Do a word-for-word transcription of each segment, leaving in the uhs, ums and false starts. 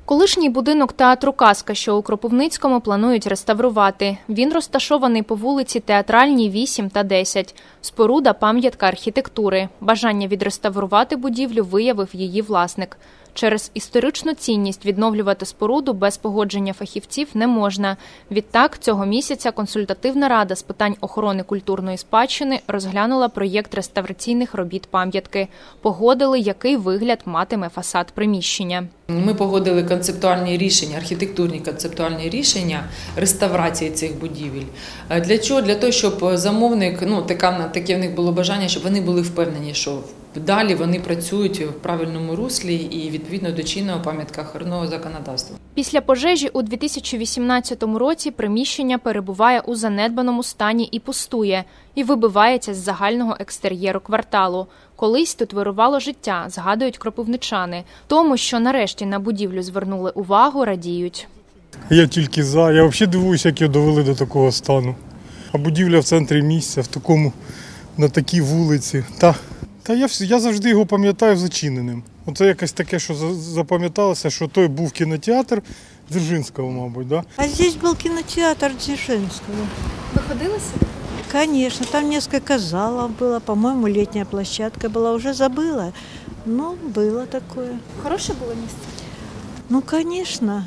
Колишній будинок театру «Казка», що у Кропивницькому, планують реставрувати. Він розташований по вулиці Театральній, вісім та десять. Споруда – пам'ятка архітектури. Бажання відреставрувати будівлю виявив її власник. Через історичну цінність відновлювати споруду без погодження фахівців не можна. Відтак, цього місяця консультативна рада з питань охорони культурної спадщини розглянула проєкт реставраційних робіт пам'ятки. Погодили, який вигляд матиме фасад приміщення. Ми погодили концептуальні рішення, архітектурні концептуальні рішення реставрації цих будівель. Для чого? Для того, щоб замовник, ну таке, таке в них було бажання, щоб вони були впевнені, що далі вони працюють в правильному руслі і відповідно до чинного пам'яткоохоронного законодавства. Після пожежі у дві тисячі вісімнадцятому році приміщення перебуває у занедбаному стані і пустує, і вибивається з загального екстер'єру кварталу. Колись тут вирувало життя, згадують кропивничани. Тому, що нарешті на будівлю звернули увагу, радіють. Я тільки за. Я взагалі дивуюся, як його довели до такого стану. А будівля в центрі місця, в такому, на такій вулиці. Та, та я, я завжди його пам'ятаю зачиненим. Оце якось таке, що запам'яталося, що той був кінотеатр Дзержинського, мабуть. Да? А здесь был кинотеатр Дзержинского. Ви ходили сюди? Конечно, там несколько залов было, по-моему, летняя площадка была, уже забыла, но было такое. Хороше було місце? Ну, конечно.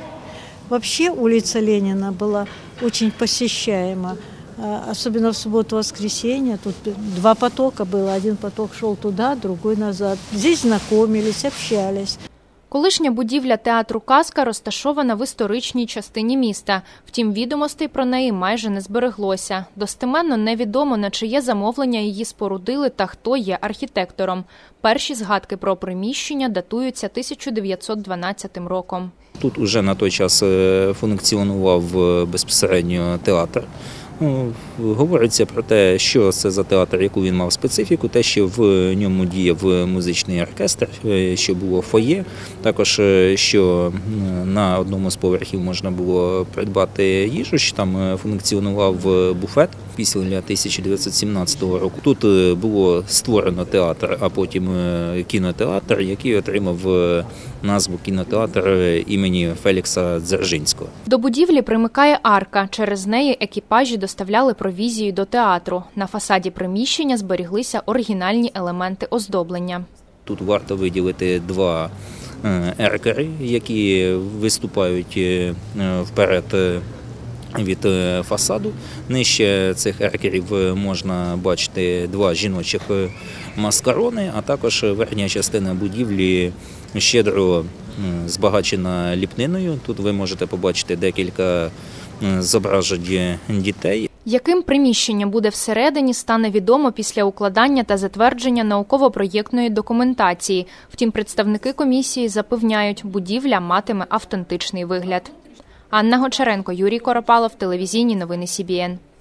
Вообще улица Ленина была очень посещаема, особенно в субботу-воскресенье. Тут два потока было, один поток шел туда, другой назад. Здесь знакомились, общались. Колишня будівля театру «Казка» розташована в історичній частині міста. Втім, відомостей про неї майже не збереглося. Достеменно невідомо, на чиє замовлення її спорудили та хто є архітектором. Перші згадки про приміщення датуються тисяча дев'ятсот дванадцятим роком. Тут уже на той час функціонував безпосередньо театр. Ну, говориться про те, що це за театр, яку він мав специфіку, те, що в ньому діяв музичний оркестр, що було фоє, також що на одному з поверхів можна було придбати їжу, що там функціонував буфет після тисяча дев'ятсот сімнадцятого року. Тут було створено театр, а потім кінотеатр, який отримав назву кінотеатр імені Фелікса Дзержинського. До будівлі примикає арка. Через неї екіпажі доставляли провізію до театру. На фасаді приміщення зберіглися оригінальні елементи оздоблення. Тут варто виділити два еркери, які виступають вперед від фасаду. Нижче цих еркерів можна бачити два жіночих маскарони, а також верхня частина будівлі щедро збагачена ліпниною. Тут ви можете побачити декілька зображень дітей. Яким приміщення буде всередині, стане відомо після укладання та затвердження науково-проєктної документації. Втім, представники комісії запевняють, будівля матиме автентичний вигляд. Анна Гочаренко, Юрій Коропалов, телевізійні новини Сі Бі Ен.